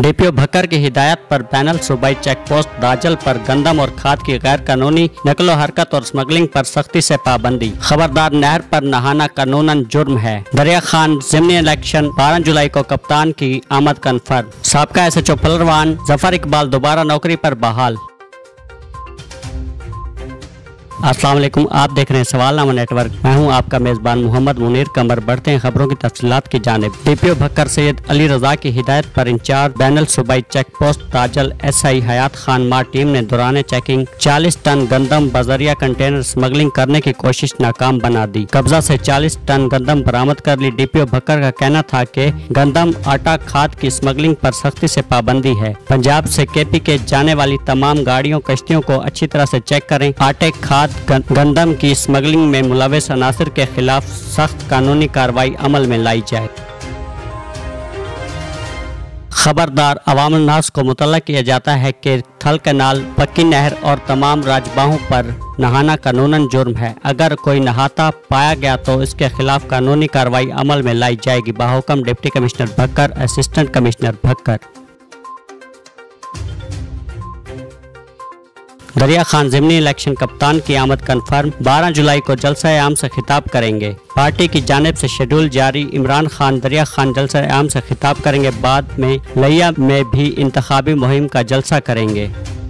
DPO Bhakkar की हिदायत पर पैनल सूबाई चेक पोस्ट दाजल पर गंदम और खाद की गैर कानूनी नकलो हरकत और स्मगलिंग पर सख्ती से पाबंदी। खबरदार, नहर पर नहाना कानूनन जुर्म है। दरिया खान ज़िमनी इलेक्शन 12 जुलाई को कप्तान की आमद कन्फर्म। साबका SHO पहलवान जफर इकबाल दोबारा नौकरी पर बहाल। अस्सलाम वालेकुम, आप देख रहे हैं सवालनामा नेटवर्क। मैं हूं आपका मेज़बान मोहम्मद मुनीर कमर। बढ़ते हैं खबरों की तफसीलात की जानिब। डीपीओ भक्कर सैयद अली रजा की हिदायत पर इंचार्ज बैनल सूबाई चेक पोस्ट ताजल SI हयात खान मार टीम ने दौरान चेकिंग 40 टन गंदम बजरिया कंटेनर स्मगलिंग करने की कोशिश नाकाम बना दी। कब्जा से 40 टन गंदम बरामद कर ली। डीपीओ भक्कर का कहना था कि गंदम, आटा, खाद की स्मगलिंग पर सख्ती से पाबंदी है। पंजाब से KP के जाने वाली तमाम गाड़ियों कश्तियों को अच्छी तरह से चेक करें। आटे, खाद, गंदम की स्मगलिंग में मुलविस अनासिर के खिलाफ सख्त कानूनी कार्रवाई अमल में लाई जाए। खबरदार, अवाम नास को मुतल्ला किया जाता है कि थल कैनाल, पक्की नहर और तमाम राजबाहों पर नहाना कानूनन जुर्म है। अगर कोई नहाता पाया गया तो इसके खिलाफ कानूनी कार्रवाई अमल में लाई जाएगी। बाहुकम deputy commissioner Bhakkar, assistant commissioner Bhakkar. Darya Khan ज़िमनी election कप्तान की आमद कन्फर्म। 12 जुलाई को जलसा आम से खिताब करेंगे। पार्टी की जानिब से शेड्यूल जारी। इमरान खान दरिया खान जलसा आम से खिताब करेंगे। बाद में लिया में भी इंतखाबी मुहिम का जलसा करेंगे।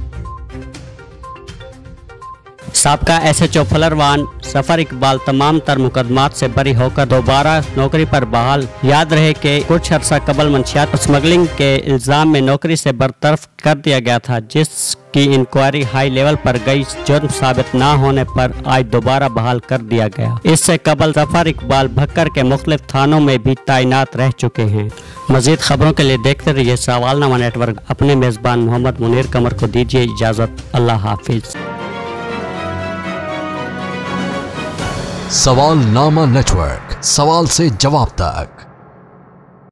साबका SHO पहलवान जफर इकबाल तमाम तर मुकदमात से बरी होकर दोबारा नौकरी पर बहाल। याद रहे कि कुछ अर्सा कबल मंशियात स्मगलिंग के इल्जाम में नौकरी से बरतरफ कर दिया गया था, जिसकी इंक्वायरी हाई लेवल पर गई। जुर्म साबित न होने पर आज दोबारा बहाल कर दिया गया। इससे कबल जफर इकबाल भक्कर के मुख्तलिफ थानों में भी तैनात रह चुके हैं। मजीद खबरों के लिए देखते रहिए सवालनामा नेटवर्क। अपने मेज़बान मोहम्मद मुनीर कमर को दीजिए इजाज़त। अल्लाह हाफिज। सवालनामा नेटवर्क, सवाल से जवाब तक।